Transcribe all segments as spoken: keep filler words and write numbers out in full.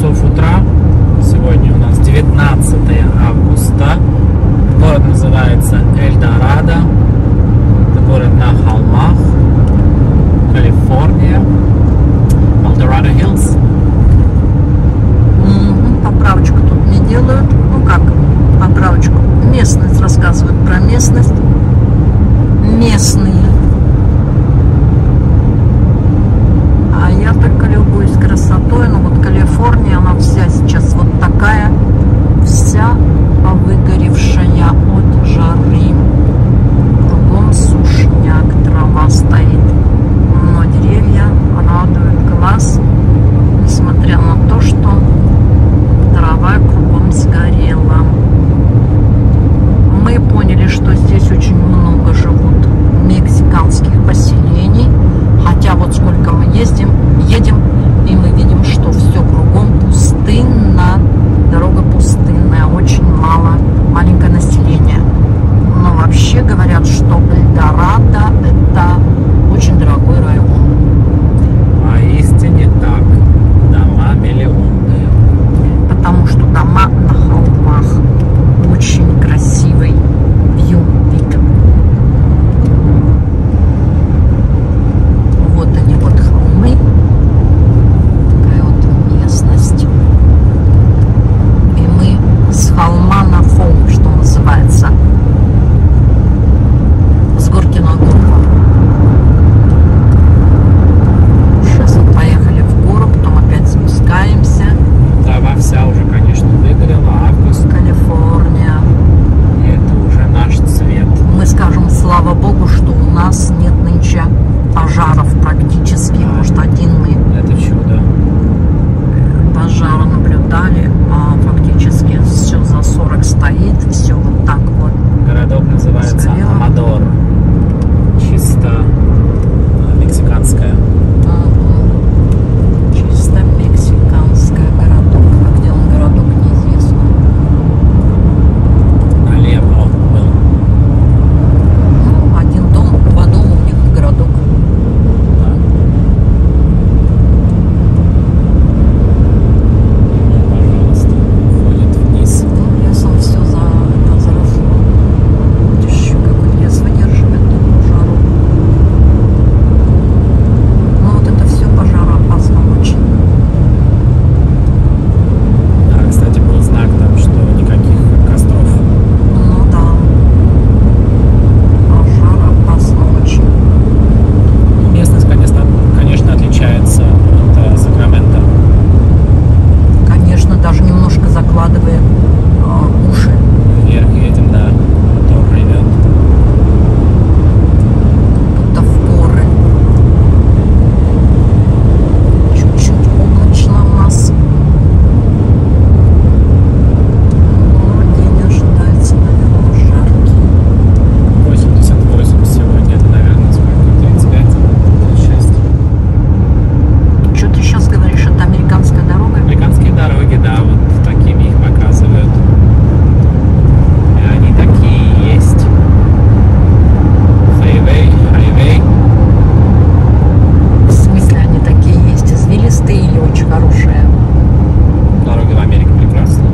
часов утра. Сегодня у нас девятнадцатое августа. Город называется Эль-Дорадо. Это город на холмах. Калифорния. Эль-Дорадо Хиллз. Mm-hmm. Поправочку тут не делают. Ну как поправочку? Местность рассказывают про местность. Местные. А я только любуюсь красотой. Но вот Калифорния, она вся сейчас вот такая, вся выгоревшая от жары. Кругом сушняк, трава стоит. Но деревья радуют глаз, несмотря на то, что трава кругом сгорела. Мы поняли, что здесь очень много живут мексиканских поселений. Хотя вот сколько мы ездим, едем, и мы видим, что все кругом пустынно. Дорога пустынная, очень мало, маленькое население. Но вообще говорят, что Эль-Дорадо — это очень дорогой район. Поистине так. Дома миллионные. Потому что дома на холмах. Очень красивый вью, вид. Вот они, вот холмы. Такая вот местность. И мы с холма на холм, что называется. С горки на горку. Сейчас вот поехали в гору, потом опять спускаемся. Трава вся уже, конечно, выгорела. Август. Калифорния. И это уже наш цвет. Мы скажем, слава богу, что у нас нет нынче пожаров практически. Да. Может, один мы Это чудо. пожары наблюдали, а фактически все за сорок стоит, все вот так вот. Городок называется Сгорело. Амадор. Чисто э, мексиканская. Мгм. Чисто мексиканская городок. А где он городок, неизвестно. Налево был. Ну, один дом, два дома у них городок. Да. Ну, пожалуйста, уходит вниз. Ну, лесом все за, это заросло. Вот еще какой лес выдерживает жару. Ну, вот это все пожароопасно очень. Да, кстати, был знак там, что никаких костров. Ну да. Пожароопасно очень. Местность, конечно, конечно, отличается от э, Сакрамента. Конечно, даже немножко закладывает э, уши. Вверх едем, да, мотор ревет. Будто в горы. Чуть-чуть облачно у нас. Но день ожидается, наверное, жаркий. восемьдесят восемь сегодня, это, наверное, сколько? тридцать пять? тридцать шесть? Что ты сейчас говоришь? Это американская дорога? Американские дороги, да, вот такими их показывают. И они такие есть. Хайвей, хайвей. В смысле, они такие есть? Извилистые или очень хорошие? Дороги в Америке прекрасны.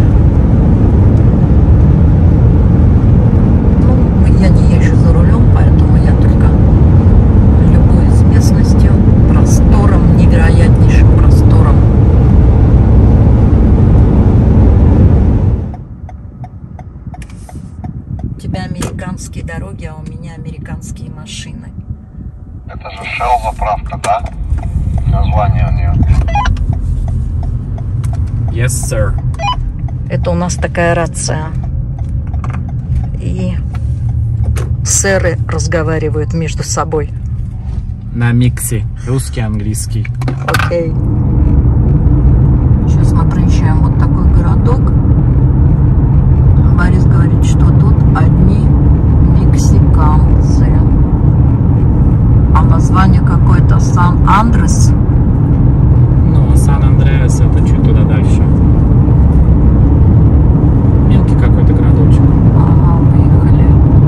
Ну, я не езжу за рулем, поэтому я только любуюсь местностью, простором, невероятнейшим простором. У тебя американские дороги, а у меня американские машины. Это же Shell заправка, да? Название у нее. Yes, sir. Это у нас такая рация. И сэры разговаривают между собой. На миксе. Русский, английский. Окей. Сейчас мы проезжаем вот такой городок. Борис говорит, что тут одни мексиканцы. А название какое-то Сан-Андрес. Ну, Сан-Андреас это чуть туда дальше. Мелкий какой-то городочек. Ага, выехали.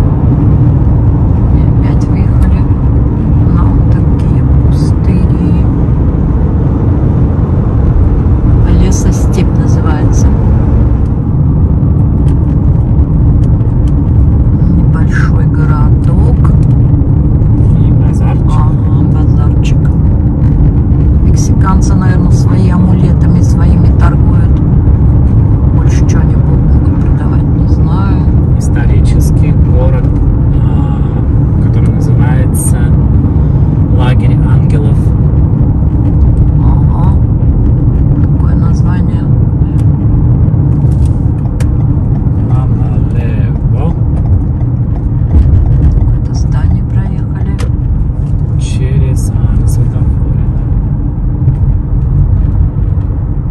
И опять выехали на вот такие пустыри. заниматься, наверное, своими амулетами, своими торгуют. Больше что они будут продавать, не знаю. Исторический город, который называется Лагерь ангелов. Ага. Какое название? Налево. Какое-то здание проехали. Через а, на светофоре.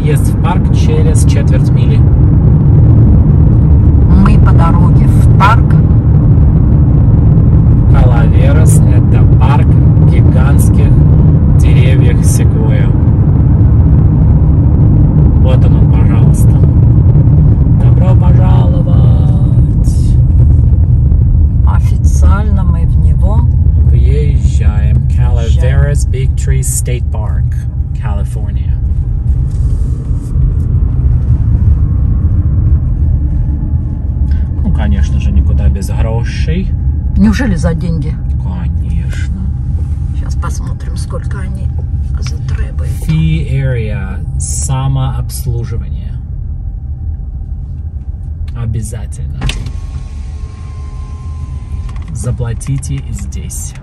Заезд в парк через четверть мили. Мы по дороге в парк. Калаверас – это парк гигантских деревьев секвойя. Вот он, он, пожалуйста. Добро пожаловать! Официально мы в него Въезжаем. Calaveras Big Tree State Park, California. Ну, конечно же, никуда без грошей. Неужели за деньги? Конечно. Сейчас посмотрим, сколько они затребуют. Fee area. Самообслуживание. Обязательно. Заплатите здесь.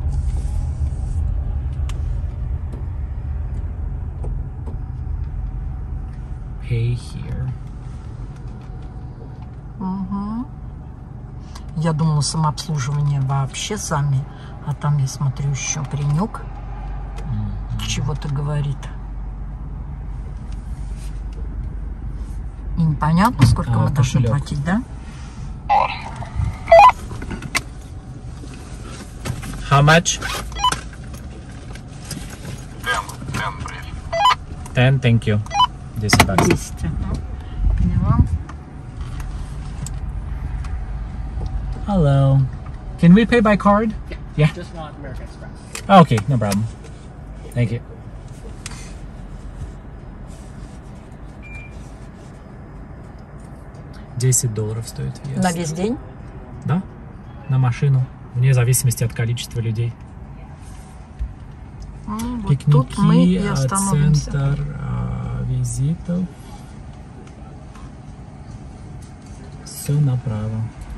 Pay here. Угу. Я думала, самообслуживание вообще сами. А там, я смотрю, еще паренек mm-hmm. чего-то говорит. И непонятно, сколько а, мы должны кошелек. платить, да? How much? Ten, ten, please. Ten, thank you. десять баксов. десять. Ага. Поняла. Hello. Can we pay by card? Yeah. Yeah. Just want American Express. Oh, okay, no problem. Thank you. десять долларов стоит въезд. На весь день? Да, на машину, вне зависимости от количества людей. Ну, вот Пикники, тут мы и а, остановимся. центр а, визитов. Все направо.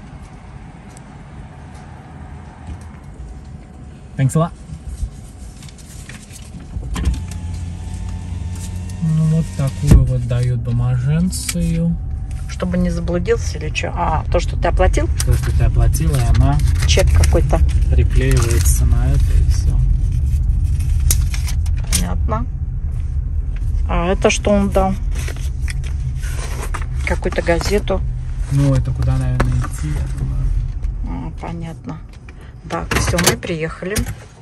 Thanks a lot. Ну, вот такую вот дают бумаженцию. Чтобы не заблудился или что? А, то, что ты оплатил? То, что ты оплатила, и она Чек какой-то. приклеивается на это и все. Понятно. А это что он дал? Какую-то газету. Ну, это куда, наверное, идти, я думаю. А, понятно. Так, все, мы приехали.